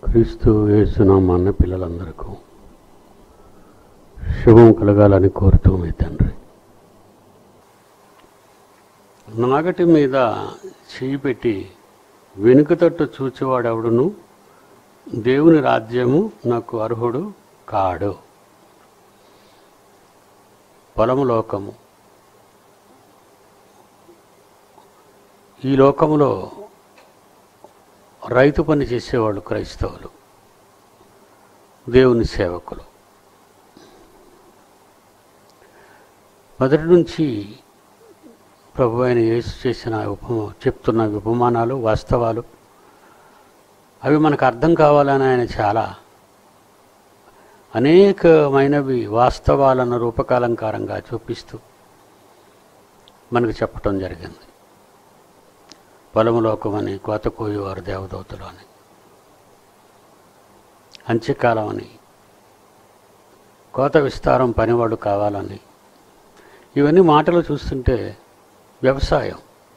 క్రీస్తు యేసునామాన్న పిల్లలందరికీ శుభం కలగాలని కోరుతూ మీ తండ్రి. నాగటి మీద చేయి పెట్టి వెనుకతట్టు చూచేవాడెవడును దేవుని రాజ్యము నాకు అర్హుడు కాడు. పొలము లోకము. ఈ లోకములో రైతు పని చేసేవాళ్ళు క్రైస్తవులు, దేవుని సేవకులు. మొదటి నుంచి ప్రభు అయిన యేసు చేసిన చెప్తున్న ఉపమానాలు, వాస్తవాలు అవి మనకు అర్థం కావాలని ఆయన చాలా అనేకమైనవి వాస్తవాలను రూపకాలంకారంగా చూపిస్తూ మనకు చెప్పటం జరిగింది. పొలములోకమని, కోత కోయేవారు దేవదూతలు అని, అంత్యకాలం అని, కోత విస్తారం పనివాడు కావాలని, ఇవన్నీ మాటలు చూస్తుంటే వ్యవసాయం.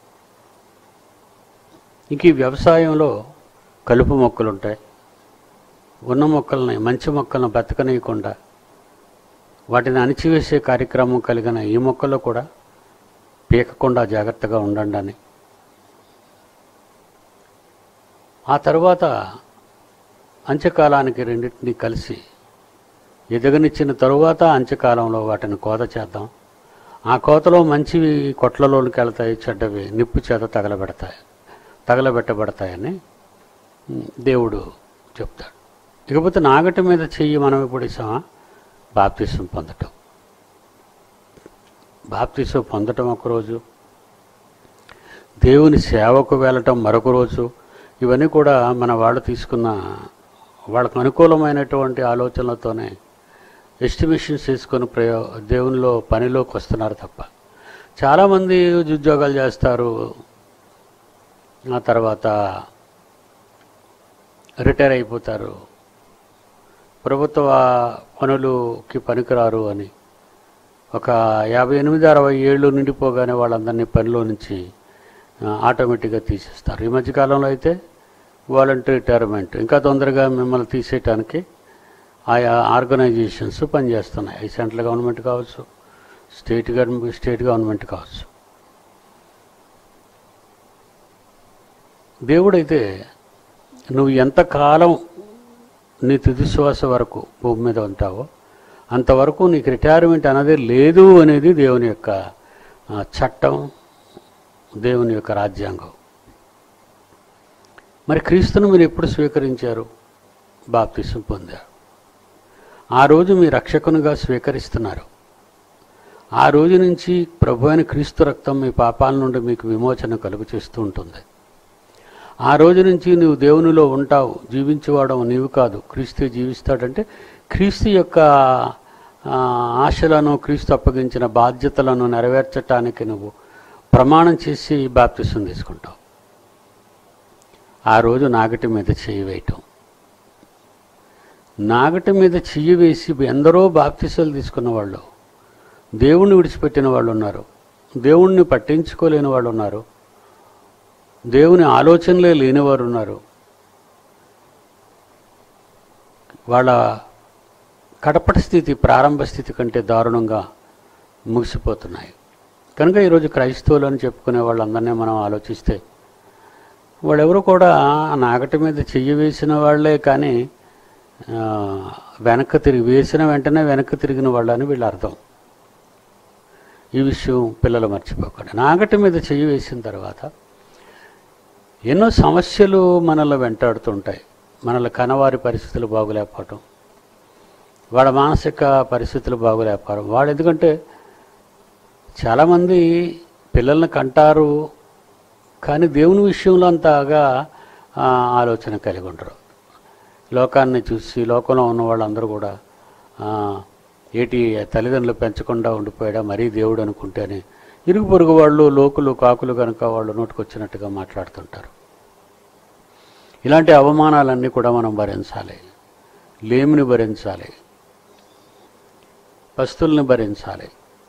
ఇంక ఈ వ్యవసాయంలో కలుపు మొక్కలు ఉంటాయి. ఉన్న మొక్కల్ని, మంచి మొక్కలను బతకనీయకుండా వాటిని అణిచివేసే కార్యక్రమం కలిగిన ఈ మొక్కల్లో కూడా పీకకుండా జాగ్రత్తగా ఉండండి అని. ఆ తర్వాత అంత్యకాలానికి రెండింటినీ కలిసి ఎదగనిచ్చిన తరువాత అంత్యకాలంలో వాటిని కోత చేద్దాం. ఆ కోతలో మంచివి కొట్లలోనికి వెళ్తాయి, చెడ్డవి నిప్పు చేత తగలబెట్టబడతాయని దేవుడు చెప్తాడు. ఇకపోతే నాగటి మీద చెయ్యి మనం ఎప్పుడు ఇస్తామా? బాప్తిసం పొందటం. బాప్తిసం పొందటం ఒకరోజు, దేవుని సేవకు వెళ్ళటం మరొక రోజు. ఇవన్నీ కూడా మన వాళ్ళు తీసుకున్న వాళ్ళకు అనుకూలమైనటువంటి ఆలోచనలతోనే ఎస్టిమేషన్స్ చేసుకొని దేవునిలో పనిలోకి వస్తున్నారు తప్ప, చాలామంది ఉద్యోగాలు చేస్తారు, ఆ తర్వాత రిటైర్ అయిపోతారు, ప్రభుత్వ పనులకి పనికిరారు అని ఒక 58-60 ఏళ్ళు నిండిపోగానే వాళ్ళందరినీ పనిలో నుంచి ఆటోమేటిక్గా తీసేస్తారు. ఈ మధ్యకాలంలో అయితే వాలంటరీ రిటైర్మెంట్, ఇంకా తొందరగా మిమ్మల్ని తీసేయటానికి ఆయా ఆర్గనైజేషన్స్ పనిచేస్తున్నాయి. అవి సెంట్రల్ గవర్నమెంట్ కావచ్చు, స్టేట్ గవర్నమెంట్ కావచ్చు. దేవుడైతే నువ్వు ఎంతకాలం నీ తుది శ్వాస వరకు భూమి మీద ఉంటావో అంతవరకు నీకు రిటైర్మెంట్ అనేది లేదు అనేది దేవుని యొక్క చట్టం, దేవుని యొక్క రాజ్యాంగం. మరి క్రీస్తును మీరు ఎప్పుడు స్వీకరించారు? బాప్తిసం పొందారు. ఆ రోజు మీ రక్షకునిగా స్వీకరిస్తున్నారు. ఆ రోజు నుంచి ప్రభు అయిన క్రీస్తు రక్తం మీ పాపాల నుండి మీకు విమోచన కలుగు చేస్తూ ఉంటుంది. ఆ రోజు నుంచి నువ్వు దేవునిలో ఉంటావు. జీవించేవాడు నీవు కాదు, క్రీస్తు జీవిస్తాడంటే క్రీస్తు యొక్క ఆశలను, క్రీస్తు అప్పగించిన బాధ్యతలను నెరవేర్చటానికి నువ్వు ప్రమాణం చేసి బాప్తిసం తీసుకుంటావు. ఆ రోజు నాగటి మీద చెయ్యి వేయటం. నాగటి మీద చెయ్యి వేసి ఎందరో బాప్తిసాలు తీసుకున్న వాళ్ళు, దేవుణ్ణి విడిచిపెట్టిన వాళ్ళు ఉన్నారు, దేవుణ్ణి పట్టించుకోలేని వాళ్ళు ఉన్నారు, దేవుని ఆలోచనలే లేనివారు ఉన్నారు. వాళ్ళ కడపటి స్థితి ప్రారంభ స్థితి కంటే దారుణంగా ముగిసిపోతున్నాయి. కనుక ఈరోజు క్రైస్తవులు అని చెప్పుకునే వాళ్ళందరినీ మనం ఆలోచిస్తే వాళ్ళెవరు కూడా నాగటి మీద చెయ్యి వేసిన వాళ్ళే, కానీ వేసిన వెంటనే వెనక్కి తిరిగిన వాళ్ళని వీళ్ళ అర్థం. ఈ విషయం పిల్లలు మర్చిపోకండి. నాగటి మీద చెయ్యి వేసిన తర్వాత ఎన్నో సమస్యలు మనల్ని వెంటాడుతుంటాయి. మనల్ని కనవారి పరిస్థితులు బాగోలేకపోవటం, వాళ్ళ మానసిక పరిస్థితులు బాగోలేకపోవడం. వాళ్ళు ఎందుకంటే చాలామంది పిల్లల్ని కంటారు, కానీ దేవుని విషయంలో అంతగా ఆలోచన కలిగి ఉండరు. లోకాన్ని చూసి లోకంలో ఉన్న వాళ్ళందరూ కూడా ఏటి తల్లిదండ్రులు పెంచకుండా ఉండిపోయాడా మరీ దేవుడు అనుకుంటేనే ఇరుగు పొరుగు వాళ్ళు, లోకులు, కాకులు కనుక వాళ్ళు నోటుకొచ్చినట్టుగా మాట్లాడుతుంటారు. ఇలాంటి అవమానాలన్నీ కూడా మనం భరించాలి. లేమిని భరించాలి, పస్తుల్ని భరించాలి,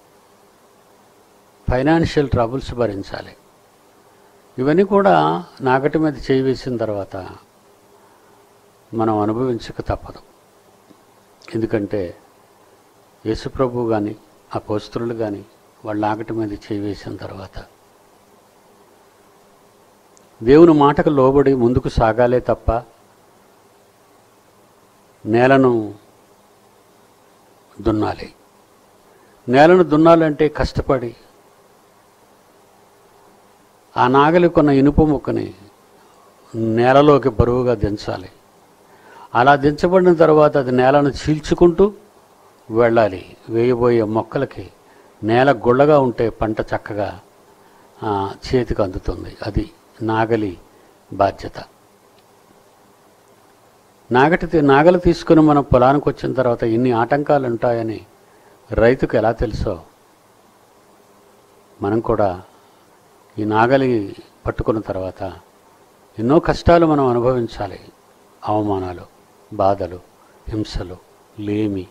ఫైనాన్షియల్ ట్రబుల్స్ భరించాలి. ఇవన్నీ కూడా నాగటి మీద చేయి వేసిన తర్వాత మనం అనుభవించక తప్పదు. ఎందుకంటే యేసుప్రభు కానీ అపోస్తలులు కానీ వాళ్ళ నాగటి మీద చేయి వేసిన తర్వాత దేవుని మాటకు లోబడి ముందుకు సాగాలే తప్ప నేలను దున్నాలి. నేలను దున్నాలంటే కష్టపడి ఆ నాగలి కొన్న ఇనుప ముక్కని నేలలోకి బరువుగా దించాలి. అలా దించబడిన తర్వాత అది నేలను చీల్చుకుంటూ వెళ్ళాలి. వేయబోయే మొక్కలకి నేల గుళ్ళగా ఉంటే పంట చక్కగా చేతికి అందుతుంది. అది నాగలి బాధ్యత. నాగలి తీసుకుని మనం పొలానికి వచ్చిన తర్వాత ఇన్ని ఆటంకాలు ఉంటాయని రైతుకు ఎలా తెలుసో మనం కూడా ఈ నాగలి పట్టుకున్న తర్వాత ఎన్నో కష్టాలు మనం అనుభవించాలి. అవమానాలు, బాధలు, హింసలు, లేమి.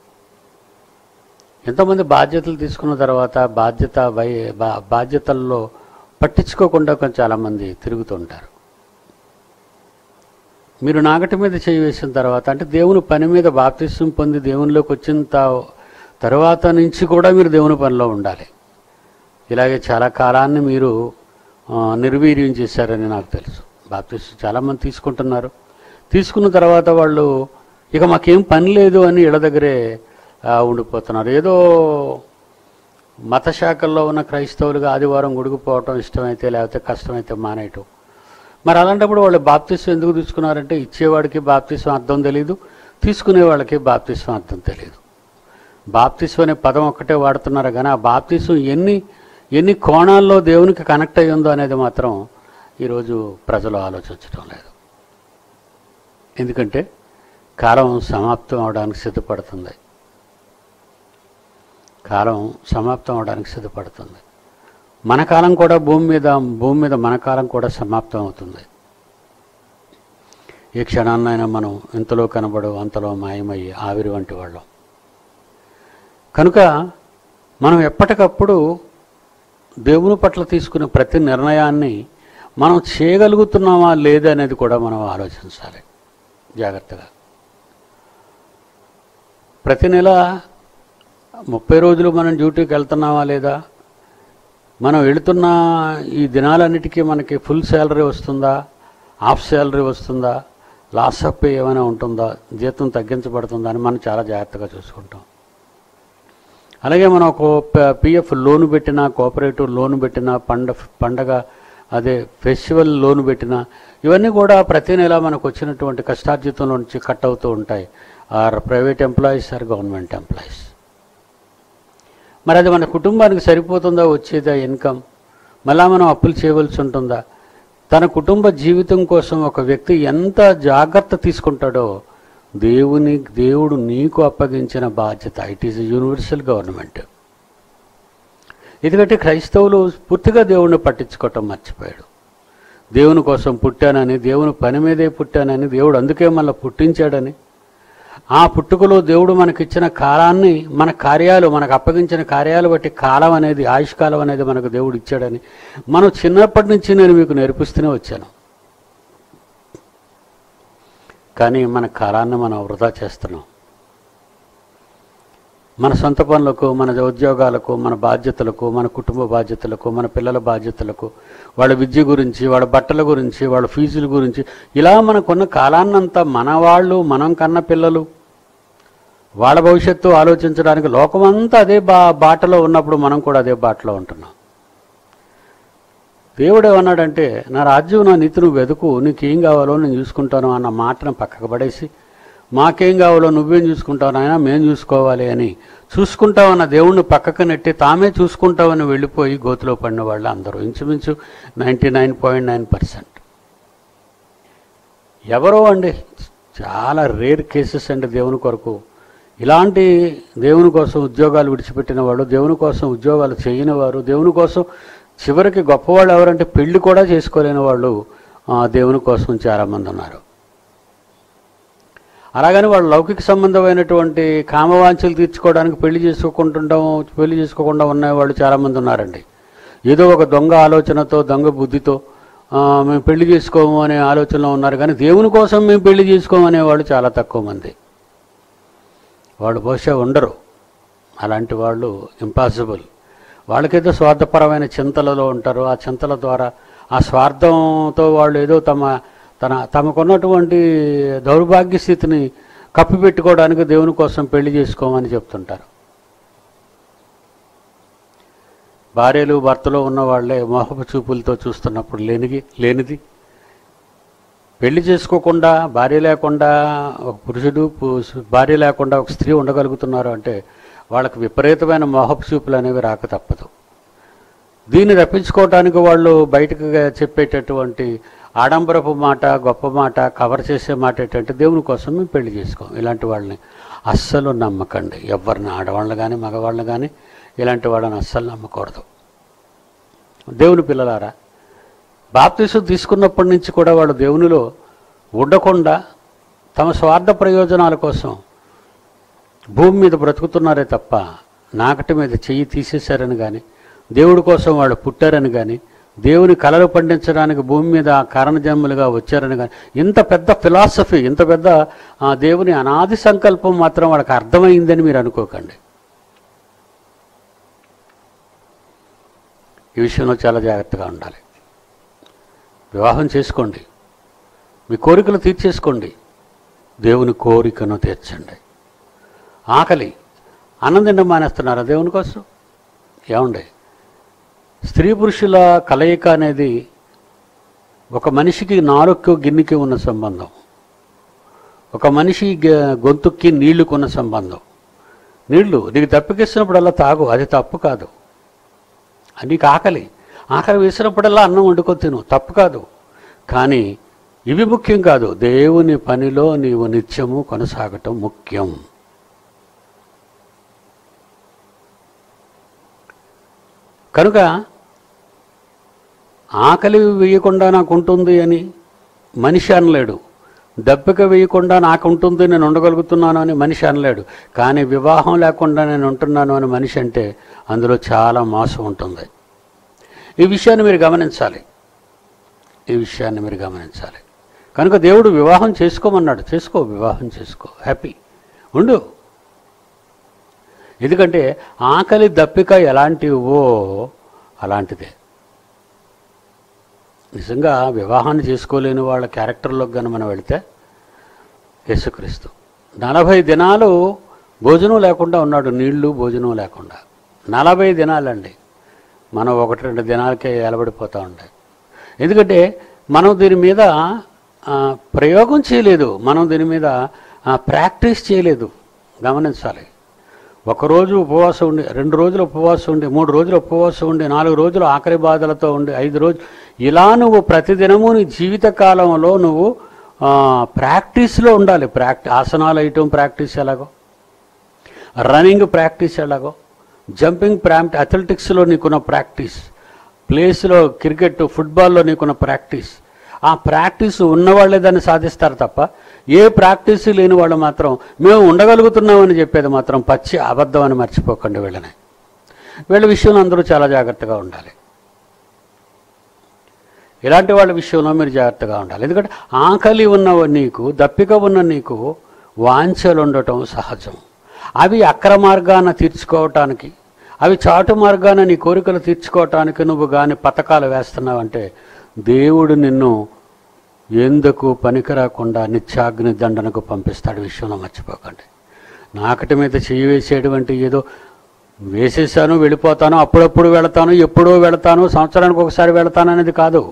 ఎంతోమంది బాధ్యతలు తీసుకున్న తర్వాత బాధ్యతల్లో పట్టించుకోకుండా చాలామంది తిరుగుతుంటారు. మీరు నాగటి మీద చేయి వేసిన తర్వాత అంటే దేవుని పని మీద బాప్తిస్మం పొంది దేవునిలోకి వచ్చిన తర్వాత నుంచి కూడా మీరు దేవుని పనిలో ఉండాలి. ఇలాగే చాలా కాలాన్ని మీరు నిర్వీర్యం చేశారని నాకు తెలుసు. బాప్తిస్మం చాలామంది తీసుకుంటున్నారు. తీసుకున్న తర్వాత వాళ్ళు ఇక మాకేం పని లేదు అని ఇళ్ళ దగ్గరే ఉండిపోతున్నారు. ఏదో మత శాఖల్లో ఉన్న క్రైస్తవులుగా ఆదివారం గుడికిపోవటం ఇష్టమైతే, లేకపోతే కష్టమైతే మానేయటం. మరి అలాంటప్పుడు వాళ్ళు బాప్తిస్మం ఎందుకు తీసుకున్నారంటే ఇచ్చేవాడికి బాప్తిస్మం అర్థం తెలియదు, తీసుకునే వాళ్ళకి బాప్తిస్మం అర్థం తెలియదు. బాప్తిస్మం అనే పదం ఒక్కటే వాడుతున్నారు కానీ ఆ బాప్తిస్మం ఎన్ని కోణాల్లో దేవునికి కనెక్ట్ అయ్యి ఉందో అనేది మాత్రం ఈరోజు ప్రజలు ఆలోచించడం లేదు. ఎందుకంటే కాలం సమాప్తం అవడానికి సిద్ధపడుతుంది. మన కాలం కూడా భూమి మీద మన కాలం కూడా సమాప్తం అవుతుంది. ఏ క్షణాన్నైనా మనం ఇంతలో కనబడు అంతలో మాయమయ్యి ఆవిరి వంటి వాళ్ళం. కనుక మనం ఎప్పటికప్పుడు దేవుని పట్ల తీసుకునే ప్రతి నిర్ణయాన్ని మనం చేయగలుగుతున్నామా లేదా అనేది కూడా మనం ఆలోచించాలి జాగ్రత్తగా. ప్రతి నెల 30 రోజులు మనం డ్యూటీకి వెళ్తున్నామా లేదా, మనం వెళుతున్న ఈ దినాలన్నిటికీ మనకి ఫుల్ శాలరీ వస్తుందా, హాఫ్ శాలరీ వస్తుందా, లాస్ ఆఫ్ పే ఏమైనా ఉంటుందా, జీతం తగ్గించబడుతుందా అని మనం చాలా జాగ్రత్తగా చూసుకుంటాం. అలాగే మనం ఒక పిఎఫ్ లోను పెట్టినా, కోఆపరేటివ్ లోను పెట్టినా, పండగ అదే ఫెస్టివల్ లోను పెట్టినా ఇవన్నీ కూడా ప్రతి నెల మనకు వచ్చినటువంటి కష్టార్జితంలో నుంచి కట్ అవుతూ ఉంటాయి. Or private employees or government employees. మరి అది మన కుటుంబానికి సరిపోతుందా వచ్చేదా ఇన్కమ్? మళ్ళా మనం అప్పులు చేయవలసి ఉంటుందా? తన కుటుంబ జీవితం కోసం ఒక వ్యక్తి ఎంత జాగ్రత్త తీసుకుంటాడో దేవుడు నీకు అప్పగించిన బాధ్యత. It is universal government. ఎందుకంటే క్రైస్తవులు పూర్తిగా దేవుణ్ణి పట్టించుకోవటం మర్చిపోయాడు. దేవుని కోసం పుట్టానని, దేవుని పని మీదే పుట్టానని, దేవుడు అందుకే మళ్ళీ పుట్టించాడని, ఆ పుట్టుకలో దేవుడు మనకిచ్చిన కాలాన్ని, మనకు అప్పగించిన కార్యాలు బట్టి కాలం అనేది, ఆయుష్కాలం అనేది మనకు దేవుడు ఇచ్చాడని మనం చిన్నప్పటి నుంచి నేను మీకు నేర్పిస్తూనే వచ్చాను. కానీ మన కాలాన్ని మనం వృధా చేస్తున్నాం. మన సొంత పనులకు, మన ఉద్యోగాలకు, మన బాధ్యతలకు, మన కుటుంబ బాధ్యతలకు, మన పిల్లల బాధ్యతలకు, వాళ్ళ విద్య గురించి, వాళ్ళ బట్టల గురించి, వాళ్ళ ఫీజుల గురించి, ఇలా మనకున్న కాలాన్నంతా మనం కన్న పిల్లలు వాళ్ళ భవిష్యత్తు ఆలోచించడానికి లోకమంతా అదే బాటలో ఉన్నప్పుడు మనం కూడా అదే బాటలో ఉంటున్నాం. దేవుడు ఏమన్నాడంటే, నా రాజ్యం నా నీతి నువ్వు వెతుకు, నీకేం కావాలో నేను చూసుకుంటాను అన్న మాటను పక్కకు పడేసి, మాకేం కావాలో నువ్వేం చూసుకుంటావు నాయనా, మేము చూసుకోవాలి అని చూసుకుంటామన్న దేవుణ్ణి పక్కకు నెట్టి తామే చూసుకుంటామని వెళ్ళిపోయి గోతిలో పడిన వాళ్ళు అందరూ ఇంచుమించు 99.9%. ఎవరో అండి, చాలా రేర్ కేసెస్ అండి దేవుని కొరకు. ఇలాంటి దేవుని కోసం ఉద్యోగాలు విడిచిపెట్టిన వాడు, దేవుని కోసం ఉద్యోగాలు చేయని వారు, దేవుని కోసం చివరికి గొప్పవాళ్ళు ఎవరంటే పెళ్లి కూడా చేసుకోలేని వాళ్ళు దేవుని కోసం చాలామంది ఉన్నారు. అలాగని వాళ్ళు లౌకిక సంబంధమైనటువంటి కామవాంఛలు తీర్చుకోవడానికి పెళ్లి చేసుకోకుండా ఉన్నవాళ్ళు చాలామంది ఉన్నారండి. ఏదో ఒక దొంగ ఆలోచనతో, దొంగ బుద్ధితో మేము పెళ్లి చేసుకోము అనే ఆలోచనలో ఉన్నారు, కానీ దేవుని కోసం మేము పెళ్లి చేసుకోమనే వాళ్ళు చాలా తక్కువ మంది. వాళ్ళు బహుశా ఉండరు. అలాంటి వాళ్ళు ఇంపాసిబుల్. వాళ్ళకేదో స్వార్థపరమైన చింతలలో ఉంటారు. ఆ చింతల ద్వారా, ఆ స్వార్థంతో వాళ్ళు ఏదో తమకున్నటువంటి దౌర్భాగ్య స్థితిని కప్పిపెట్టుకోవడానికి దేవుని కోసం పెళ్లి చేసుకోమని చెప్తుంటారు. భార్యలు భర్తలో ఉన్న వాళ్ళే మోహపు చూపులతో చూస్తున్నప్పుడు లేనిది పెళ్లి చేసుకోకుండా, భార్య లేకుండా ఒక పురుషుడు, భార్య లేకుండా ఒక స్త్రీ ఉండగలుగుతున్నారు అంటే వాళ్ళకి విపరీతమైన మోహపు చూపులు అనేవి రాక తప్పదు. దీన్ని రప్పించుకోవటానికి వాళ్ళు బయటకు చెప్పేటటువంటి ఆడంబరపు మాట, గొప్ప మాట, కవర్ చేసే మాట ఏంటంటే దేవుని కోసం మేము పెళ్లి చేసుకోం. ఇలాంటి వాళ్ళని అస్సలు నమ్మకండి. ఎవరిని, ఆడవాళ్ళని కానీ మగవాళ్ళని కానీ ఇలాంటి వాళ్ళని అస్సలు నమ్మకూడదు. దేవుని పిల్లలారా, బాప్తీసం తీసుకున్నప్పటి నుంచి కూడా వాళ్ళు దేవునిలో ఉండకుండా తమ స్వార్థ ప్రయోజనాల కోసం భూమి మీద బ్రతుకుతున్నారే తప్ప నాకటి మీద చెయ్యి తీసేశారని కానీ, దేవుడి కోసం వాళ్ళు పుట్టారని కానీ, దేవుని కలలు పండించడానికి భూమి మీద కారణజన్ములుగా వచ్చారని కానీ, ఇంత పెద్ద ఫిలాసఫీ, ఇంత పెద్ద దేవుని అనాది సంకల్పం మాత్రం వాళ్ళకి అర్థమైందని మీరు అనుకోకండి. ఈ విషయంలో చాలా జాగ్రత్తగా ఉండాలి. వివాహం చేసుకోండి, మీ కోరికలు తీర్చేసుకోండి, దేవుని కోరికను తీర్చండి. ఆకలి, అన్నం తినడం మానేస్తున్నారా దేవుని కోసం? ఏమండి, స్త్రీ పురుషుల కలయిక అనేది ఒక మనిషికి నాలుగుకి గిన్నెకి ఉన్న సంబంధం, ఒక మనిషి గొంతుక్కి నీళ్లుకు ఉన్న సంబంధం. నీళ్లు నీకు తప్పికిస్తున్నప్పుడల్లా తాగు, అది తప్పు కాదు. నీకు ఆకలి వేసినప్పుడల్లా అన్నం వండుకొని తిను, తప్పు కాదు. కానీ ఇవి ముఖ్యం కాదు. దేవుని పనిలో నీవు నిత్యము కొనసాగటం ముఖ్యం. కనుక ఆకలి వేయకుండా నాకు ఉంటుంది అని మనిషి అనలేడు, దప్పిక వేయకుండా నాకు ఉంటుంది, నేను ఉండగలుగుతున్నాను అని మనిషి అనలేడు. కానీ వివాహం లేకుండా నేను ఉంటున్నాను అని మనిషి అంటే అందులో చాలా మోసం ఉంటుంది. ఈ విషయాన్ని మీరు గమనించాలి. కనుక దేవుడు వివాహం చేసుకోమన్నాడు. చేసుకో, వివాహం చేసుకో, హ్యాపీ ఉండు. ఎందుకంటే ఆకలి దప్పిక ఎలాంటివో అలాంటిదే. నిజంగా వివాహాన్ని చేసుకోలేని వాళ్ళ క్యారెక్టర్లోకి కానీ మనం వెళితే యేసుక్రీస్తు 40 దినాలు భోజనం లేకుండా ఉన్నాడు, నీళ్లు భోజనం లేకుండా. 40 దినాలండి. మనం 1-2 దినాలకే ఎలబడిపోతూ ఉండే. ఎందుకంటే మనం దీని మీద ప్రయోగం చేయలేదు, మనం దీని మీద ప్రాక్టీస్ చేయలేదు. గమనించాలి. 1 రోజు ఉపవాసం ఉండి, 2 రోజులు ఉపవాసం ఉండి, 3 రోజులు ఉపవాసం ఉండి, 4 రోజులు ఆకలి బాధలతో ఉండి, 5 రోజులు ఇలా నువ్వు ప్రతిదినము నీ జీవితకాలంలో నువ్వు ప్రాక్టీస్లో ఉండాలి. ఆసనాలు వేయటం ప్రాక్టీస్ ఎలాగో, రన్నింగ్ ప్రాక్టీస్ ఎలాగో, జంపింగ్ అథ్లెటిక్స్లో నీకున్న ప్రాక్టీస్, ప్లేస్లో క్రికెట్ ఫుట్బాల్లో నీకున్న ప్రాక్టీస్, ఆ ప్రాక్టీస్ ఉన్నవాళ్ళే దాన్ని సాధిస్తారు తప్ప ఏ ప్రాక్టీస్ లేని వాళ్ళు మాత్రం మేము ఉండగలుగుతున్నామని చెప్పేది మాత్రం పచ్చి అబద్ధం అని మర్చిపోకండి. వీళ్ళ విషయంలో అందరూ చాలా జాగ్రత్తగా ఉండాలి. ఇలాంటి వాళ్ళ విషయంలో మీరు జాగ్రత్తగా ఉండాలి. ఎందుకంటే ఆకలి ఉన్న నీకు, దప్పిక ఉన్న నీకు వాంఛలు ఉండటం సహజం. అవి అక్రమార్గాన తీర్చుకోవటానికి, అవి చాటు మార్గాన నీ కోరికలు తీర్చుకోవటానికి నువ్వు కానీ పథకాలు వేస్తున్నావంటే దేవుడు నిన్ను ఎందుకు పనికిరాకుండా నిత్యాగ్ని దండనకు పంపిస్తాడు. విషయంలో మర్చిపోకండి. నాకటి మీద చెయ్యి వేసేటువంటి ఏదో వేసేసాను వెళ్ళిపోతాను, అప్పుడప్పుడు వెళతాను, ఎప్పుడో వెళతాను, సంవత్సరానికి ఒకసారి వెళతాను అనేది కాదు.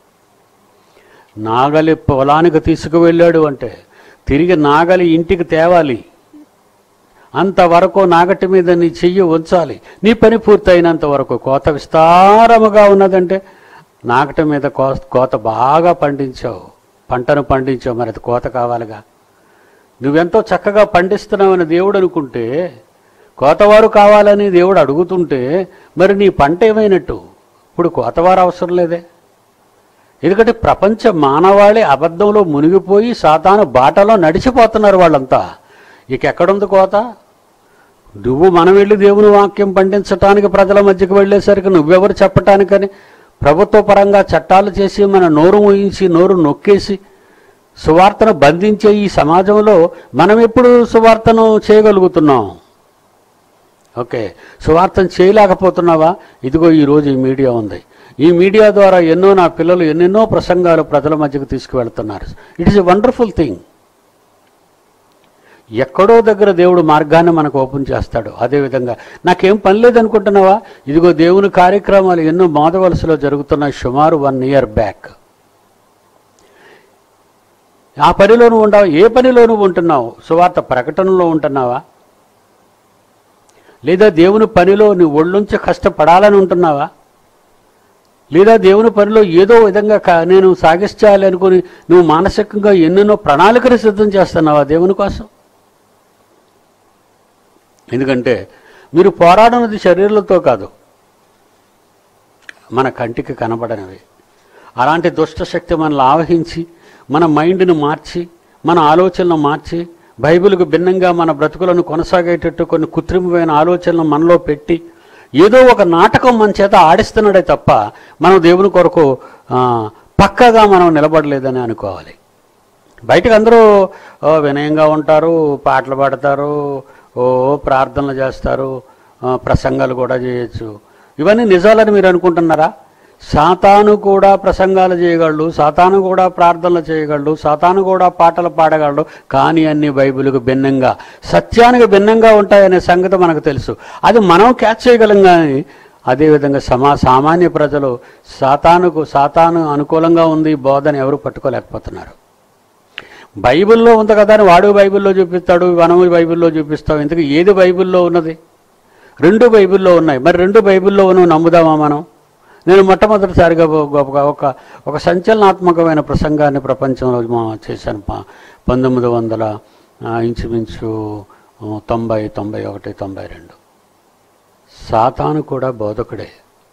నాగలి పొలానికి తీసుకువెళ్ళాడు అంటే తిరిగి నాగలి ఇంటికి తేవాలి. అంతవరకు నాగటి మీద నీ చెయ్యి ఉంచాలి. నీ పని పూర్తయినంత వరకు. కోత విస్తారముగా ఉన్నదంటే నాగటి మీద కోత బాగా పంటను పండించావు, మరి అది కోత కావాలిగా. నువ్వెంతో చక్కగా పండిస్తున్నావని దేవుడు అనుకుంటే, కోతవారు కావాలని దేవుడు అడుగుతుంటే మరి నీ పంట ఏమైనట్టు? ఇప్పుడు కోతవారు అవసరం లేదే. ఎందుకంటే ప్రపంచ మానవాళి అబద్ధంలో మునిగిపోయి సాతాను బాటలో నడిచిపోతున్నారు వాళ్ళంతా. ఇక ఎక్కడుంది కోత? మనం వెళ్ళి దేవుని వాక్యం పండించటానికి ప్రజల మధ్యకు వెళ్ళేసరికి నువ్వెవరు చెప్పటానికని ప్రభుత్వ పరంగా చట్టాలు చేసి మన నోరు మూయించి నోరు నొక్కేసి సువార్తను బంధించే ఈ సమాజంలో మనం ఎప్పుడు సువార్తను చేయగలుగుతున్నాం? ఓకే, సువార్తను చేయలేకపోతున్నావా? ఇదిగో ఈరోజు ఈ మీడియా ఉంది. ఈ మీడియా ద్వారా నా పిల్లలు ఎన్నెన్నో ప్రసంగాలు ప్రజల మధ్యకు తీసుకువెళ్తున్నారు. It is a wonderful thing. ఎక్కడో దగ్గర దేవుడు మార్గాన్ని మనకు ఓపెన్ చేస్తాడు. అదేవిధంగా నాకేం పని లేదనుకుంటున్నావా? ఇదిగో దేవుని కార్యక్రమాలు ఎన్నో మోదవలసలో జరుగుతున్నాయి. సుమారు 1 year బ్యాక్ ఆ పనిలోనూ ఉండవు. ఏ పనిలోనూ ఉంటున్నావు? సువార్త ప్రకటనలో ఉంటున్నావా? లేదా దేవుని పనిలో నీ ఒళ్ళుంచి కష్టపడాలని ఉంటున్నావా? లేదా దేవుని పనిలో ఏదో విధంగా నేను సాగిస్తాలి అనుకుని నువ్వు మానసికంగా ఎన్నెన్నో ప్రణాళికలు సిద్ధం చేస్తున్నావా దేవుని కోసం? ఎందుకంటే మీరు పోరాడనది శరీరాలతో కాదు, మన కంటికి కనబడనివి. అలాంటి దుష్టశక్తి మనల్ని ఆవహించి మన మైండ్ను మార్చి మన ఆలోచనలు మార్చి బైబిల్కు భిన్నంగా మన బ్రతుకులను కొనసాగేటట్టు కొన్ని కృత్రిమమైన ఆలోచనలు మనలో పెట్టి ఏదో ఒక నాటకం మన చేత ఆడిస్తున్నాడే తప్ప మనం దేవుని కొరకు పక్కగా మనం నిలబడలేదని అనుకోవాలి. బయటకు అందరూ వినయంగా ఉంటారు, పాటలు పాడతారు, ప్రార్థనలు చేస్తారు, ప్రసంగాలు కూడా చేయొచ్చు. ఇవన్నీ నిజాలని మీరు అనుకుంటున్నారా? సాతాను కూడా ప్రసంగాలు చేయగలడు, సాతాను కూడా ప్రార్థనలు చేయగలడు, సాతాను కూడా పాటలు పాడగలడు. కానీ అన్ని బైబిల్కు భిన్నంగా సత్యానికి భిన్నంగా ఉంటాయనే సంగతి మనకు తెలుసు. అది మనం క్యాచ్ చేయగలం. కానీ అదేవిధంగా సామాన్య ప్రజలు సాతాను అనుకూలంగా ఉంది బోధన ఎవరు పట్టుకోలేకపోతున్నారు. బైబిల్లో ఉంది కదా అని వాడు బైబిల్లో చూపిస్తాడు, మనము బైబిల్లో చూపిస్తాం. ఇంతకీ ఏది బైబిల్లో ఉన్నది? 2 బైబిల్లో ఉన్నాయి. మరి 2 బైబిల్లో నువ్వు నమ్ముదామా మనం? నేను మొట్టమొదటిసారిగా ఒక సంచలనాత్మకమైన ప్రసంగాన్ని ప్రపంచంలో చేశాను. 1900 ఇంచుమించు 90, 91, 92. సాతాను కూడా బోధకుడే,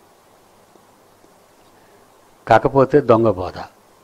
కాకపోతే దొంగ బోధ,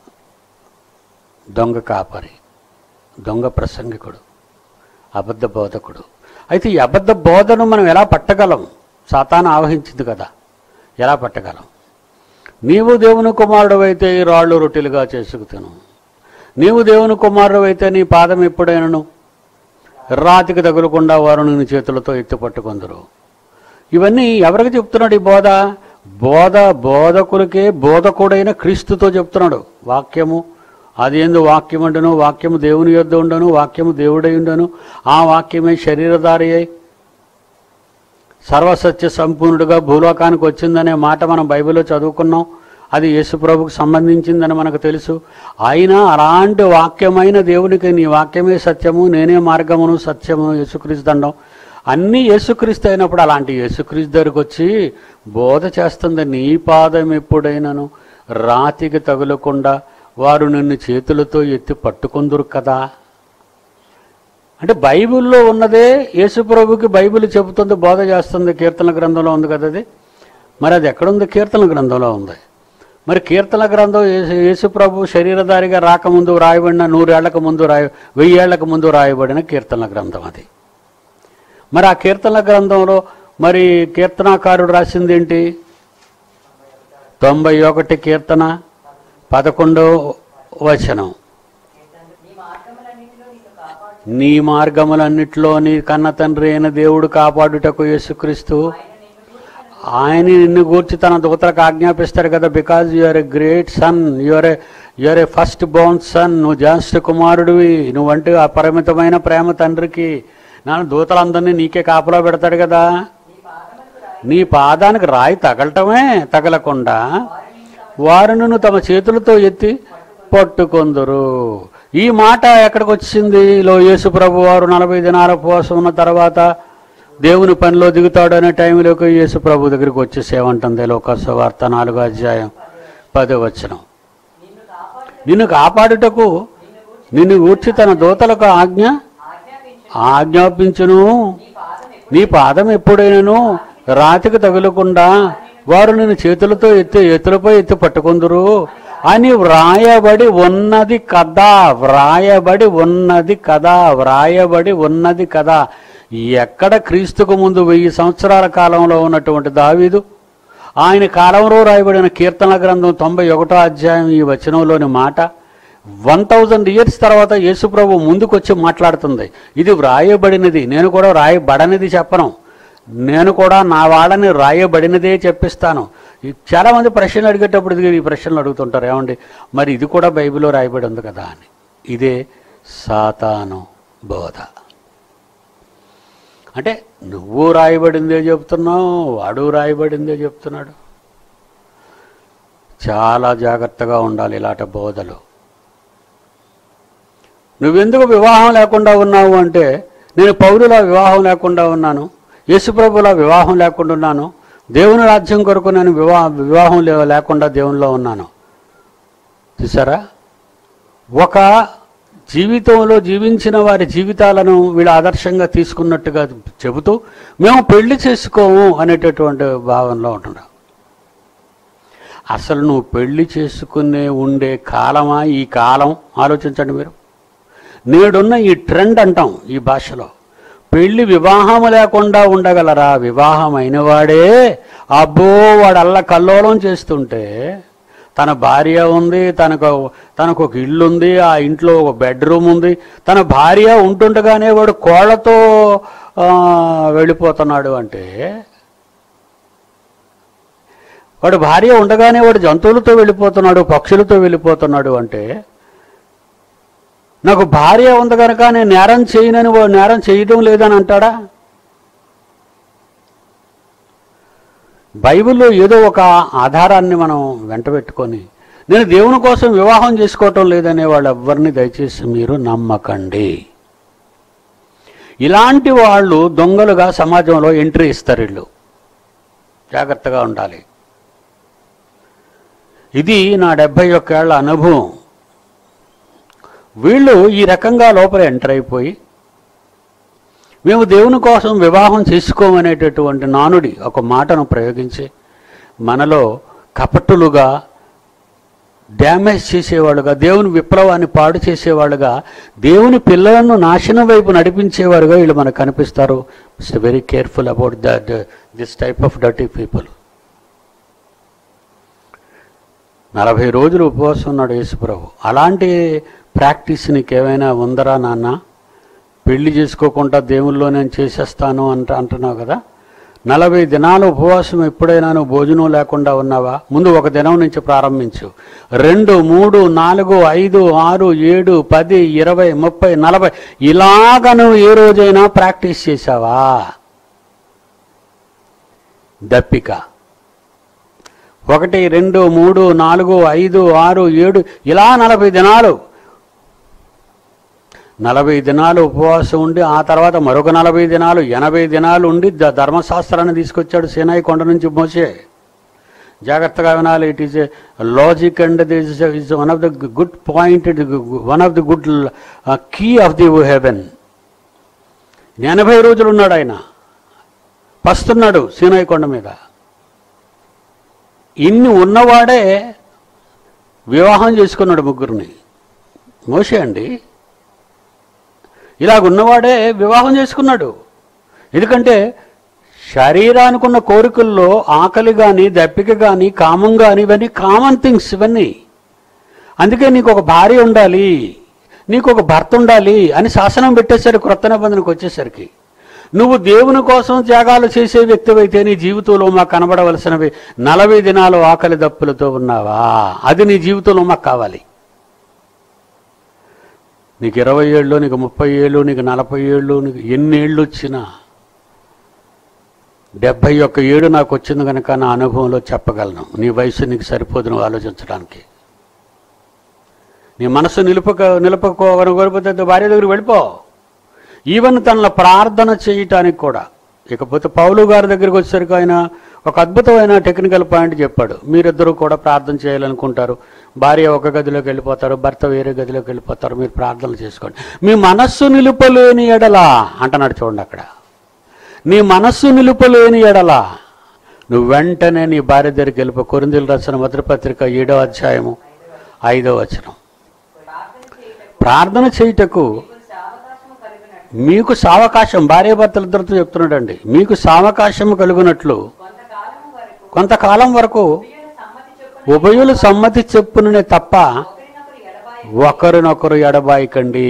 దొంగ కాపరి, దొంగ ప్రసంగికుడు, అబద్ధ బోధకుడు. అయితే ఈ అబద్ధ బోధను మనం ఎలా పట్టగలం? సాతాను ఆవహించింది కదా, ఎలా పట్టగలం? నీవు దేవుని కుమారుడు అయితే ఈ రాళ్ళు రొట్టెలుగా చేసుకు తిను. నీవు దేవుని కుమారుడు అయితే నీ పాదం ఎప్పుడైనను రాతికి తగులకుండా వారు నీ చేతులతో ఎత్తి పట్టుకొందరు. ఇవన్నీ ఎవరికి చెప్తున్నాడు ఈ బోధ? బోధకులకే, బోధకుడైన క్రీస్తుతో చెప్తున్నాడు. వాక్యము అది ఏందో వాక్యం ఉండను, వాక్యము దేవుని యొద్ద ఉండను, వాక్యము దేవుడై ఉండను, ఆ వాక్యమే శరీరధారి అయి సర్వసత్య సంపూర్ణుడుగా భూలోకానికి వచ్చిందనే మాట మనం బైబిల్లో చదువుకున్నాం. అది యేసుప్రభుకు సంబంధించిందని మనకు తెలుసు. అయినా అలాంటి వాక్యమైన దేవునికి నీ వాక్యమే సత్యము, నేనే మార్గమును సత్యము, యేసుక్రీస్తు దండం అన్నీ యేసుక్రీస్తు అయినప్పుడు అలాంటి యేసుక్రీస్తు దగ్గరికి వచ్చి బోధ చేస్తుంది. నీ పాదం ఎప్పుడైనాను రాతికి తగులకుండా వారు నిన్ను చేతులతో ఎత్తి పట్టుకుందురు కదా. అంటే బైబిల్లో ఉన్నదే యేసుప్రభుకి బైబిల్ చెబుతుంది, బోధ చేస్తుంది. కీర్తన గ్రంథంలో ఉంది కదా అది. మరి అది ఎక్కడుంది? కీర్తన గ్రంథంలో ఉంది. మరి కీర్తన గ్రంథం యేసుప్రభు శరీరధారిగా రాకముందు రాయబడిన 100 ఏళ్లకు ముందు 1000 ఏళ్లకు ముందు రాయబడిన కీర్తన గ్రంథం అది. మరి ఆ కీర్తన గ్రంథంలో మరి కీర్తనాకారుడు రాసింది ఏంటి? 91 కీర్తన 11వ వచనం. నీ మార్గములన్నిటిలో నీ కన్న తండ్రి అయిన దేవుడు కాపాడుటకు యేసుక్రీస్తు ఆయన నిన్ను గూర్చి తన దూతలకు ఆజ్ఞాపిస్తాడు కదా. Because you're a great son, you're a first born son, నువ్వు జ్యేష్ఠ కుమారుడివి, నువ్వంటే అపరిమితమైన ప్రేమ తండ్రికి. నాన్న దూతలందరినీ నీకే కాపలా పెడతాడు కదా. నీ పాదానికి రాయి తగలటమే తగలకుండా వారిని తమ చేతులతో ఎత్తి పట్టుకొందురు. ఈ మాట ఎక్కడికి వచ్చింది? యేసు ప్రభు వారు 40 దినాల ఉపవాసం ఉన్న తర్వాత దేవుని పనిలో దిగుతాడు అనే టైంలోకి యేసు ప్రభు దగ్గరికి వచ్చేసేమంటుంది లోకసువార్త 4వ అధ్యాయం 10వ వచనం. నిన్ను కాపాడుటకు నిన్ను గూర్చి తన దూతలకు ఆజ్ఞాపించును. నీ పాదం ఎప్పుడైనాను రాతికి తగులకుండా వారు నిన్ను చేతులతో ఎత్తులపై ఎత్తి పట్టుకుందురు అని వ్రాయబడి ఉన్నది కదా. వ్రాయబడి ఉన్నది కదా. వ్రాయబడి ఉన్నది కదా. ఎక్కడ క్రీస్తుకు ముందు 1000 సంవత్సరాల కాలంలో ఉన్నటువంటి దావీదు ఆయన కాలంలో రాయబడిన కీర్తన గ్రంథం 91వ అధ్యాయం ఈ వచనంలోని మాట 1000 ఇయర్స్ తర్వాత యేసుప్రభు ముందుకొచ్చి మాట్లాడుతుంది. ఇది వ్రాయబడినది, నేను కూడా వ్రాయబడనిది చెప్పను, నేను కూడా నా వాళ్ళని రాయబడినదే చెప్పిస్తాను. చాలామంది ప్రశ్నలు అడిగేటప్పుడు ఈ ప్రశ్నలు అడుగుతుంటారు, ఏమండి మరి ఇది కూడా బైబిల్లో రాయబడి ఉంది కదా అని. ఇదే సాతాను బోధ. అంటే నువ్వు రాయబడిందే చెప్తున్నావు, వాడు రాయబడిందే చెప్తున్నాడు. చాలా జాగ్రత్తగా ఉండాలి ఇలాంటి బోధలు. నువ్వెందుకు వివాహం లేకుండా ఉన్నావు అంటే, నేను పౌరులా వివాహం లేకుండా ఉన్నాను, యేసుప్రభులా వివాహం లేకుండా ఉన్నాను, దేవుని రాజ్యం కొరకు నేను వివాహం లేకుండా దేవునిలో ఉన్నాను. చూసారా, ఒక జీవితంలో జీవించిన వారి జీవితాలను వీళ్ళు ఆదర్శంగా తీసుకున్నట్టుగా చెబుతూ మేము పెళ్లి చేసుకోము అనేటటువంటి భావనలో ఉంటున్నాం. అసలు నువ్వు పెళ్లి చేసుకునే ఉండే కాలమా ఈ కాలం? ఆలోచించండి మీరు. నేడున్న ఈ ట్రెండ్ అంటాం ఈ భాషలో, పెళ్లి వివాహం లేకుండా ఉండగలరా? వివాహం అయిన వాడే అబ్బో వాడు అల్ల కల్లోలం చేస్తుంటే, తన భార్య ఉంది, తనకు ఒక ఇల్లు ఉంది, ఆ ఇంట్లో ఒక బెడ్రూమ్ ఉంది, తన భార్య ఉంటుండగానే వాడు కోళ్లతో వెళ్ళిపోతున్నాడు అంటే, వాడు భార్య ఉండగానే వాడు జంతువులతో వెళ్ళిపోతున్నాడు, పక్షులతో వెళ్ళిపోతున్నాడు అంటే, నాకు భార్య ఉంది కనుక నేను నేరం చేయనని వాడు నేరం చేయడం లేదని అంటాడా? బైబిల్లో ఏదో ఒక ఆధారాన్ని మనం వెంట పెట్టుకొని నేను దేవుని కోసం వివాహం చేసుకోవటం లేదనే వాళ్ళు ఎవ్వరిని దయచేసి మీరు నమ్మకండి. ఇలాంటి వాళ్ళు దొంగలుగా సమాజంలో ఎంట్రీ ఇస్తారు. వీళ్ళు జాగ్రత్తగా ఉండాలి. ఇది నా 71 ఏళ్ల అనుభవం. వీళ్ళు ఈ రకంగా లోపల ఎంటర్ అయిపోయి మేము దేవుని కోసం వివాహం చేసుకోమనేటటువంటి నానుడి ఒక మాటను ప్రయోగించి మనలో కపటులుగా, డ్యామేజ్ చేసేవాళ్ళుగా, దేవుని విప్లవాన్ని పాడు చేసేవాళ్ళుగా, దేవుని పిల్లలను నాశనం వైపు నడిపించేవారుగా వీళ్ళు మనకు కనిపిస్తారు. It's very careful about this type of dirty people. 40 రోజులు ఉపవాసం ఉన్నాడు యేసుప్రభు. అలాంటి ప్రాక్టీస్ నీకేమైనా ఉందరా నాన్న? పెళ్లి చేసుకోకుండా దేవుల్లో నేను చేసేస్తాను అంటున్నావు కదా. 40 దినాలు ఉపవాసం ఎప్పుడైనా నువ్వు భోజనం లేకుండా ఉన్నావా? ముందు ఒక దినం నుంచి ప్రారంభించు. 2, 3, 4, 5, 6, 7, 10, 20, 30, 40 ఇలాగ నువ్వు ఏ రోజైనా ప్రాక్టీస్ చేశావా? దప్పిక 1, 2, 3, 4, 5, 6, 7 ఇలా 40 దినాలు 40 దినాలు ఉపవాసం ఉండి ఆ తర్వాత మరొక 40 దినాలు 80 దినాలు ఉండి ధర్మశాస్త్రాన్ని తీసుకొచ్చాడు సీనాయి కొండ నుంచి మోసే. జాగ్రత్తగా వినాలి. It is a logic and this is one of the good point, one of the good key of the heaven. 80 రోజులు ఉన్నాడు ఆయన, పస్తున్నాడు సీనాయి కొండ మీద. ఇన్ని ఉన్నవాడే వివాహం చేసుకున్నాడు 3 మోసే అండి. ఇలాగున్నవాడే వివాహం చేసుకున్నాడు. ఎందుకంటే శరీరానికి ఉన్న కోరికల్లో ఆకలి కానీ, దప్పిక కానీ, కామం కానీ ఇవన్నీ కామన్ థింగ్స్ ఇవన్నీ. అందుకే నీకు ఒక భార్య ఉండాలి, నీకు ఒక భర్త ఉండాలి అని శాసనం పెట్టేసరికి క్రొత్త నిబంధనకు వచ్చేసరికి నువ్వు దేవుని కోసం త్యాగాలు చేసే వ్యక్తివైతే నీ జీవితంలో మాకు కనబడవలసినవి 40 దినాలు ఆకలి దప్పులతో ఉన్నావా? అది నీ జీవితంలో మాకు కావాలి. నీకు 20 ఏళ్ళు, నీకు 30 ఏళ్ళు, నీకు 40 ఏళ్ళు, నీకు ఎన్ని ఏళ్ళు వచ్చినా 71 ఏడు నాకు వచ్చింది కనుక నా అనుభవంలో చెప్పగలను. నీ వయసు నీకు సరిపోదు నువ్వు ఆలోచించడానికి. నీ మనసు నిలుపుకోకపోతే భార్య దగ్గరికి వెళ్ళిపో. ఈవెన్ తనలో ప్రార్థన చేయటానికి కూడా. ఇకపోతే పౌలు గారి దగ్గరికి వచ్చేసరికి ఆయన ఒక అద్భుతమైన టెక్నికల్ పాయింట్ చెప్పాడు. మీరిద్దరూ కూడా ప్రార్థన చేయాలనుకుంటారు, భార్య ఒక గదిలోకి వెళ్ళిపోతారు, భర్త వేరే గదిలోకి వెళ్ళిపోతారు, మీరు ప్రార్థనలు చేసుకోండి. మీ మనస్సు నిలుపలేని ఎడలా అంటున్నాడు చూడండి అక్కడ. నీ మనస్సు నిలుపలేని ఎడలా నువ్వు వెంటనే నీ భార్య దగ్గరికి వెళ్ళిపో. కొరింథీయులకు రాసిన మొదటి పత్రిక 7వ అధ్యాయము 5వ వచనం. ప్రార్థన చేయుటకు మీకు సావకాశం, భార్యాభర్తలిద్దరితో చెప్తున్నాడండి, మీకు సావకాశం కలుగునట్లు కొంతకాలం వరకు ఉభయులు సమ్మతి చెప్పుననే తప్ప ఒకరినొకరు ఎడబాయికండి.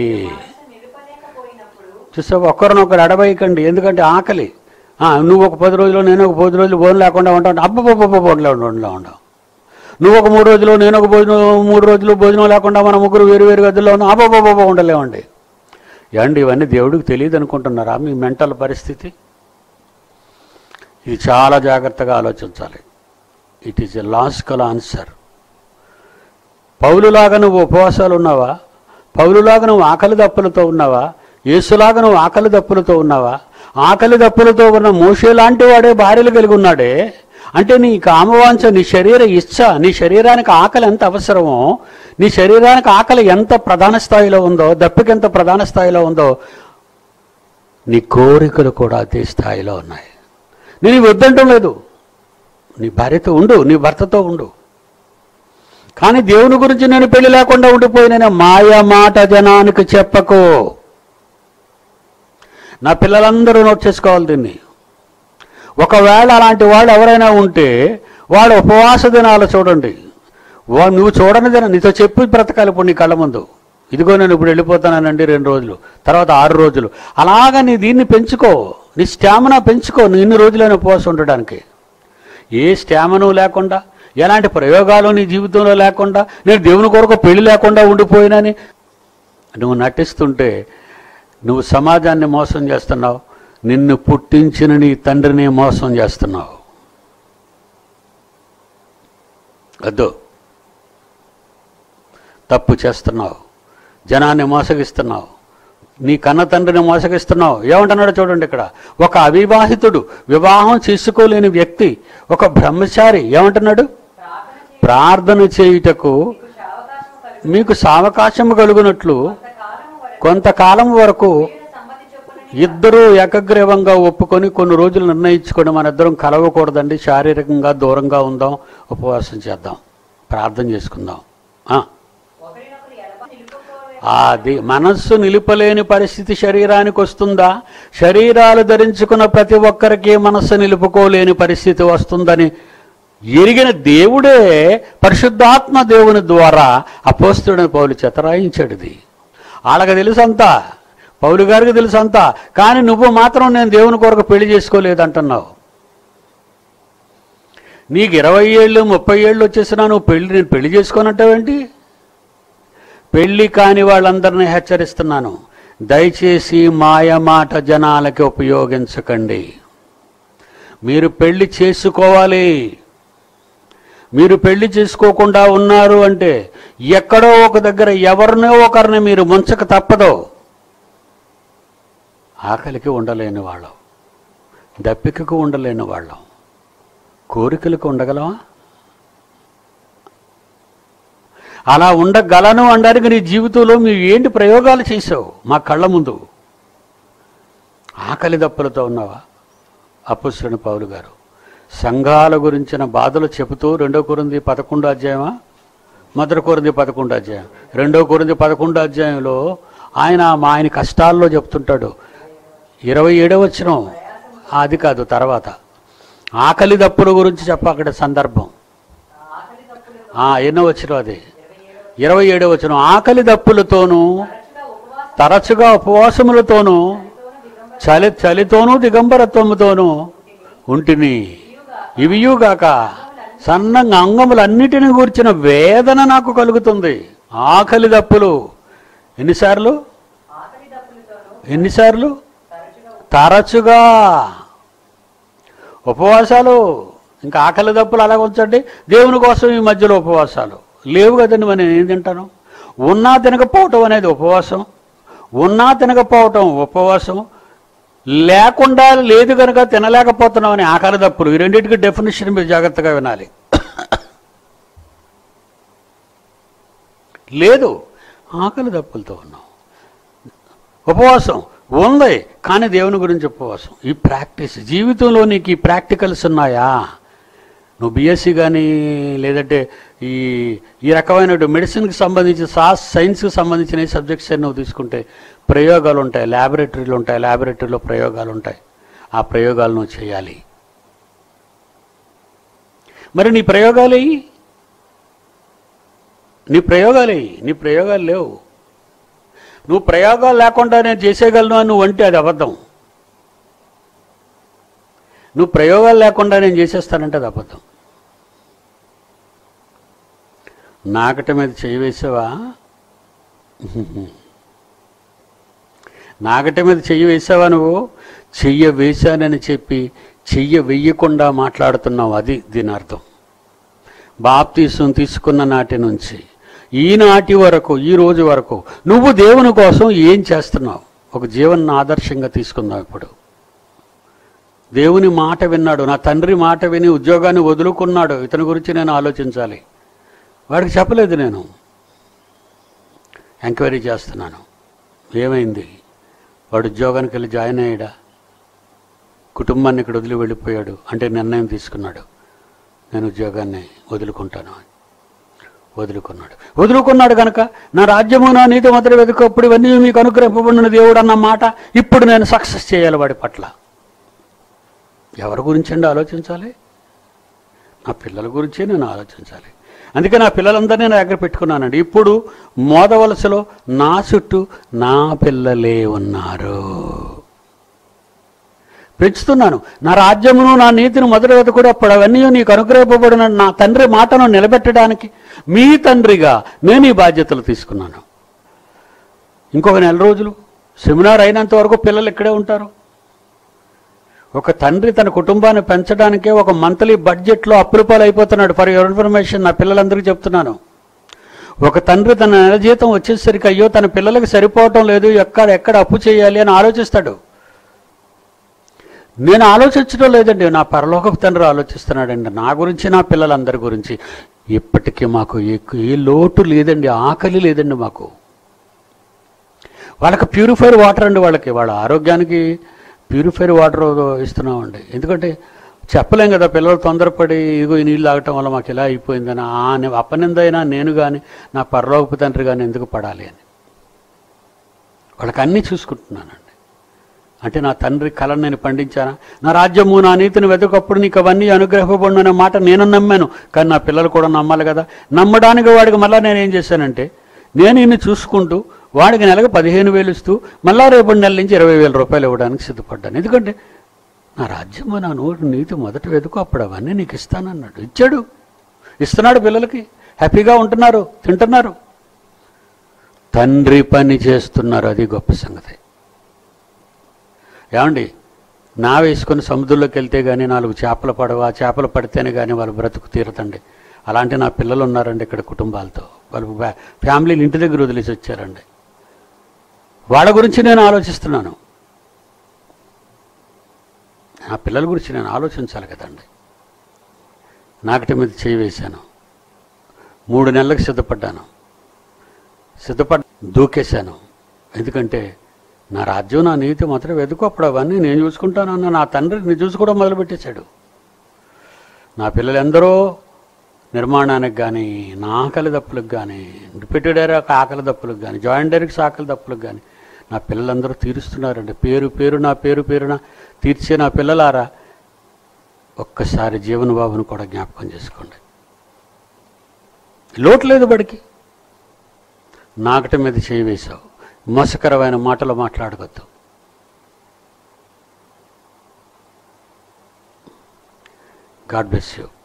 చూసావు, ఒకరినొకరు ఎడబాయికండి. ఎందుకంటే ఆకలి. నువ్వు ఒక 10 రోజులు నేను ఒక 10 రోజులు భోజనం లేకుండా ఉంటావు, ఉండవు. నువ్వు ఒక 3 రోజులు నేను ఒక 3 రోజులు భోజనం లేకుండా మన ముగ్గురు వేరు గదుల్లో ఉన్నాం, ఉండలేమండి. ఏమండి, ఇవన్నీ దేవుడికి తెలియదు అనుకుంటున్నారా మీ మెంటల్ పరిస్థితి? ఇది చాలా జాగ్రత్తగా ఆలోచించాలి. It is a logical answer. పౌలులాగా నువ్వు ఉపవాసాలు ఉన్నావా? పౌలులాగా నువ్వు ఆకలి దప్పులతో ఉన్నావా? యేసులాగా నువ్వు ఆకలి దప్పులతో ఉన్నావా? ఆకలి దప్పులతో ఉన్న మోషే లాంటి వాడే భార్యలు కలిగి ఉన్నాడే. అంటే నీ కామవాంఛ, నీ శరీర ఇచ్ఛ, నీ శరీరానికి ఆకలి ఎంత అవసరమో, నీ శరీరానికి ఆకలి ఎంత ప్రధాన స్థాయిలో ఉందో, దప్పిక ఎంత ప్రధాన స్థాయిలో ఉందో, నీ కోరికలు కూడా అదే స్థాయిలో ఉన్నాయి. నేను వద్దంటం లేదు, నీ భార్యతో ఉండు, నీ భర్తతో ఉండు. కానీ దేవుని గురించి నేను పెళ్లి లేకుండా ఉండిపోయిన మాయ మాట జనానికి చెప్పకు. నా పిల్లలందరూ నోట్ చేసుకోవాలి దీన్ని. ఒకవేళ అలాంటి వాళ్ళు ఎవరైనా ఉంటే వాడు ఉపవాస దినాలు చూడండి. నువ్వు చూడని దిన నీతో చెప్పి బ్రతకాలి. ఇప్పుడు నీ కళ్ళ ముందు, ఇదిగో నేను ఇప్పుడు వెళ్ళిపోతానండి 2 రోజులు, తర్వాత 6 రోజులు, అలాగా నీ దీన్ని పెంచుకో, నీ స్టామినా పెంచుకో. నీ ఇన్ని రోజులైన ఉపవాసం ఉండడానికి. ఏ స్టామినా లేకుండా, ఎలాంటి ప్రయోగాలు నీ జీవితంలో లేకుండా, నేను దేవుని కొరకు పెళ్లి లేకుండా ఉండిపోయినని నువ్వు నటిస్తుంటే నువ్వు సమాజాన్ని మోసం చేస్తున్నావు, నిన్ను పుట్టించిన నీ తండ్రిని మోసం చేస్తున్నావు. వద్దు, తప్పు చేస్తున్నావు, జనాన్ని మోసగిస్తున్నావు, నీ కన్న తండ్రిని మోసగిస్తున్నావు. ఏమంటున్నాడో చూడండి ఇక్కడ. ఒక అవివాహితుడు, వివాహం చేసుకోలేని వ్యక్తి, ఒక బ్రహ్మచారి ఏమంటున్నాడు? ప్రార్థన చేయుటకు మీకు సావకాశము కలుగునట్లు కొంతకాలం వరకు ఇద్దరూ ఏకగ్రీవంగా ఒప్పుకొని కొన్ని రోజులు నిర్ణయించుకొని మన ఇద్దరం కలవకూడదండి, శారీరకంగా దూరంగా ఉందాం, ఉపవాసం చేద్దాం, ప్రార్థన చేసుకుందాం. అది మనస్సు నిలుపలేని పరిస్థితి శరీరానికి వస్తుందా? శరీరాలు ధరించుకున్న ప్రతి ఒక్కరికి మనస్సు నిలుపుకోలేని పరిస్థితి వస్తుందని ఎరిగిన దేవుడే పరిశుద్ధాత్మ దేవుని ద్వారా అపోస్తలుడైన పౌలు చేత రాయించాడు. ఇది వాళ్ళకి తెలుసంతా, పౌలు గారికి తెలుసంతా. కానీ నువ్వు మాత్రం నేను దేవుని కొరకు పెళ్లి చేసుకోలేదంటున్నావు. నీకు 20 ఏళ్ళు 30 ఏళ్ళు వచ్చేసినా నువ్వు నేను పెళ్లి చేసుకోనంటావేంటి? పెళ్లి కాని వాళ్ళందరినీ హెచ్చరిస్తున్నాను, దయచేసి మాయమాట జనాలకి ఉపయోగించకండి. మీరు పెళ్లి చేసుకోవాలి. మీరు పెళ్లి చేసుకోకుండా ఉన్నారు అంటే ఎక్కడో ఒక దగ్గర ఎవరినో ఒకరిని మీరు ముంచక తప్పదు. ఆకలికి ఉండలేని వాళ్ళం, దప్పికకు ఉండలేని వాళ్ళం, కోరికలకు ఉండగలవా? అలా ఉండగలను అనడానికి నీ జీవితంలో మీరు ఏంటి ప్రయోగాలు చేసావు మా కళ్ళ ముందు? ఆకలి దప్పులతో ఉన్నావా? అపోస్తలుడైన పౌలు గారు సంఘాల గురించిన బాధలు చెబుతూ 2 కొరింథీ 11 అధ్యాయమా, 1 కొరింథీ 11 అధ్యాయం, 2 కొరింథీ 11 అధ్యాయంలో ఆయన కష్టాల్లో చెప్తుంటాడు. 27వ వచనం, అది కాదు తర్వాత ఆకలి దప్పుల గురించి అక్కడ సందర్భం. ఎన్నో వచనం అది? 27వ వచనం. ఆకలి దప్పులతోనూ తరచుగా ఉపవాసములతోనూ చలితోనూ దిగంబరత్వముతోనూ ఉంటిని. ఇవియుగాక సన్నంగా అంగములన్నిటిని గూర్చిన వేదన నాకు కలుగుతుంది. ఆకలి దప్పులు ఎన్నిసార్లు? తరచుగా. ఉపవాసాలు ఇంకా ఆకలి దప్పులు అలాగ ఉంచండి. దేవుని కోసం ఈ మధ్యలో ఉపవాసాలు లేవు కదండి. మరి నేను ఏం తింటాను? ఉన్నా తినకపోవటం అనేది ఉపవాసం, ఉన్నా తినకపోవటం ఉపవాసం, లేకుండా లేదు కనుక తినలేకపోతున్నాం అని ఆకలి దప్పులు. ఈ రెండింటికి డెఫినేషన్ మీరు జాగ్రత్తగా వినాలి. లేదు, ఆకలి దప్పులతో ఉన్నాం. ఉపవాసం ఉంది కానీ దేవుని గురించి ఉపవాసం. ఈ ప్రాక్టీస్ జీవితంలో నీకు ఈ ప్రాక్టికల్స్ ఉన్నాయా? నువ్వు బీఎస్సీ కానీ లేదంటే ఈ రకమైన మెడిసిన్కి సంబంధించి సైన్స్కి సంబంధించిన ఈ సబ్జెక్ట్స్ నువ్వు తీసుకుంటే ప్రయోగాలు ఉంటాయి, ల్యాబొరేటరీలు ఉంటాయి, ల్యాబొరేటరీలో ప్రయోగాలు ఉంటాయి. ఆ ప్రయోగాలు నువ్వు చేయాలి. మరి నీ ప్రయోగాలేయి, నీ ప్రయోగాలు లేవు. నువ్వు ప్రయోగాలు లేకుండా నేను చేసేయగలను అని నువ్వు అంటే అది అబద్ధం. నువ్వు ప్రయోగాలు లేకుండా నేను చేసేస్తానంటే అది అబద్ధం. నాకట మీద చెయ్యి వేసావా? నాగట మీద చెయ్యి వేసావా? నువ్వు చెయ్య వేశానని చెప్పి చెయ్య వెయ్యకుండా మాట్లాడుతున్నావు. అది దీని అర్థం. బాప్తీసం తీసుకున్న నాటి నుంచి ఈనాటి వరకు, ఈ రోజు వరకు నువ్వు దేవుని కోసం ఏం చేస్తున్నావు? ఒక జీవన ఆదర్శంగా తీసుకుందాం. ఇప్పుడు దేవుని మాట విన్నాడు, నా తండ్రి మాట విని ఉద్యోగాన్ని వదులుకున్నాడు, ఇతని గురించి నేను ఆలోచించాలి. వాడికి చెప్పలేదు, నేను ఎంక్వైరీ చేస్తున్నాను. ఏమైంది? వాడు ఉద్యోగానికి వెళ్ళి జాయిన్ అయ్యాడా? కుటుంబాన్ని ఇక్కడ వదిలి వెళ్ళిపోయాడు అంటే నిర్ణయం తీసుకున్నాడు, నేను ఉద్యోగాన్ని వదులుకుంటాను అని. వదులుకున్నాడు కనుక నా రాజ్యము నా నీతి మొదటి వెతుకప్పుడు ఇవన్నీ మీకు అనుగ్రహింపబడిన దేవుడు అన్న మాట ఇప్పుడు నేను సక్సెస్ చేయాలి వాడి పట్ల. ఎవరి గురించి అండి ఆలోచించాలి? నా పిల్లల గురించే నేను ఆలోచించాలి. అందుకే నా పిల్లలందరినీ నా దగ్గర పెట్టుకున్నానండి. ఇప్పుడు మోదవలసలో నా చుట్టూ నా పిల్లలే ఉన్నారు. పెంచుతున్నాను. నా రాజ్యమును నా నీతిని మొదటి వెతుకుడు అప్పుడు అవన్నీ నీకు అనుగ్రహింపబడిన నా తండ్రి మాటను నిలబెట్టడానికి మీ తండ్రిగా నేను ఈ బాధ్యతలు తీసుకున్నాను. ఇంకొక 4 రోజులు సెమినార్ అయినంత వరకు పిల్లలు ఇక్కడే ఉంటారు. ఒక తండ్రి తన కుటుంబాన్ని పెంచడానికే ఒక మంత్లీ బడ్జెట్లో అప్రూపాలు అయిపోతున్నాడు. ఫర్ యువర్ ఇన్ఫర్మేషన్, నా పిల్లలందరికీ చెప్తున్నాను. ఒక తండ్రి తన నెల జీతం వచ్చేసరికి అయ్యో తన పిల్లలకి సరిపోవటం లేదు, ఎక్కడ అప్పు చేయాలి అని ఆలోచిస్తాడు. నేను ఆలోచించడం లేదండి, నా పరలోకపు తండ్రి ఆలోచిస్తున్నాడండి నా గురించి, నా పిల్లలందరి గురించి. ఇప్పటికీ మాకు ఏ లోటు లేదండి, ఆకలి లేదండి మాకు. వాళ్ళకి ప్యూరిఫైర్ వాటర్ అండి, వాళ్ళ ఆరోగ్యానికి ప్యూరిఫైర్ వాటర్ ఇస్తున్నామండి. ఎందుకంటే చెప్పలేం కదా, పిల్లలు తొందరపడి ఇదిగో ఈ నీళ్ళు తాగటం వల్ల మాకు ఇలా అయిపోయిందని అపనిందైనా నేను కానీ నా పరలోకపు తండ్రి కానీ ఎందుకు పడాలి అని వాళ్ళకి అన్నీ చూసుకుంటున్నానండి. అంటే నా తండ్రి కళను నేను పండించానా? నా రాజ్యము నా నీతిని వెతుకప్పుడు నీకు అవన్నీ అనుగ్రహింపబడిన అనే మాట నేను నమ్మాను, కానీ నా పిల్లలు కూడా నమ్మాలి కదా. నమ్మడానికి వాడికి మళ్ళీ నేను ఏం చేశానంటే, నేను ఇన్ని చూసుకుంటూ వాడికి నెలకు 15,000 ఇస్తూ మళ్ళా రేపటి నెల నుంచి 20,000 రూపాయలు ఇవ్వడానికి సిద్ధపడ్డాను. ఎందుకంటే నా రాజ్యము నా నీతి మొదట వెతుకు అప్పుడు అవన్నీ నీకు ఇస్తానన్నాడు. ఇస్తున్నాడు. పిల్లలకి హ్యాపీగా ఉంటున్నారు, తింటున్నారు, తండ్రి పని చేస్తున్నారు. అది గొప్ప సంగతి. ఏమండి, నా వేసుకొని సముద్రంలోకి వెళ్తే కానీ 4 చేపలు పడవు, ఆ చేపలు పడితేనే కానీ వాళ్ళు బ్రతుకు తీరతండి. అలాంటి నా పిల్లలు ఉన్నారండి ఇక్కడ కుటుంబాలతో. వాళ్ళు ఫ్యామిలీని ఇంటి దగ్గర వదిలేసి వచ్చారండి. వాళ్ళ గురించి నేను ఆలోచిస్తున్నాను. నా పిల్లల గురించి నేను ఆలోచించాలి కదండి. నాకటి మీద చేయి వేశాను. 3 నెలలకు సిద్ధపడ్డాను. దూకేశాను. ఎందుకంటే నా రాజ్యం నా నీతి మాత్రం వెతుకు అప్పుడు అవన్నీ నేను చూసుకుంటానన్న నా తండ్రిని చూసుకోవడం మొదలుపెట్టేశాడు. నా పిల్లలు ఎందరో నిర్మాణానికి కానీ, నా ఆకలి దప్పులకు కానీ, రిపీటెడ్ ఆకలి దప్పులకు కానీ, జాయింట్ డైరెక్ట్స్ ఆకలి దప్పులకు కానీ నా పిల్లలందరూ తీరుస్తున్నారండి. పేరున తీర్చే నా పిల్లలారా, ఒక్కసారి జీవన్ బాబును కూడా జ్ఞాపకం చేసుకోండి. లోటు లేదు బడికి. నాకటి మీద చేయి వేశావు. మోసకరమైన మాటలు మాట్లాడవద్దు. God bless you.